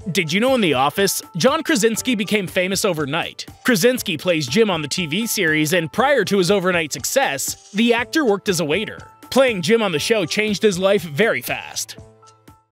Did you know in The Office, John Krasinski became famous overnight? Krasinski plays Jim on the TV series, and prior to his overnight success, the actor worked as a waiter. Playing Jim on the show changed his life very fast.